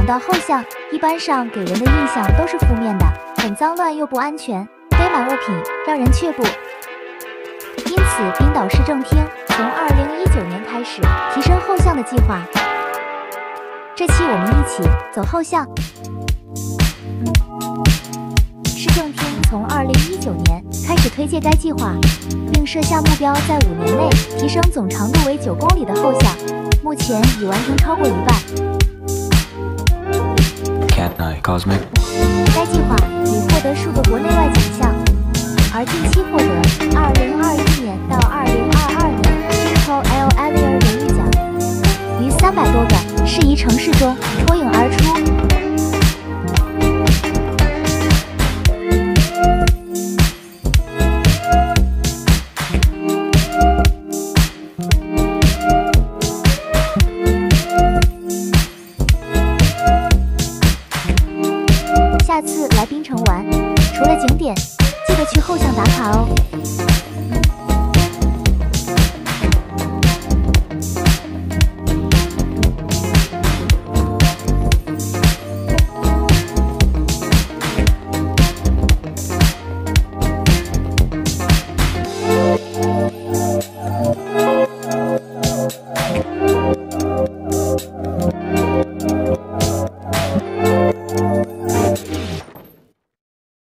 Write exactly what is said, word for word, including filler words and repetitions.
到后巷，一般上给人的印象都是负面的，很脏乱又不安全，堆满物品，让人却步。因此，冰岛市政厅从二零一九年开始提升后巷的计划。这期我们一起走后巷。市政厅从二零一九年开始推介该计划，并设下目标，在五年内提升总长度为九公里的后巷，目前已完成超过一半。该计划已获得数个国内外奖项，而近期获得二零二一年到二零二二年 Pico L Avier 荣誉奖，于三百多个适宜城市中脱颖而出。下次来槟城玩，除了景点，记得去后巷打卡哦。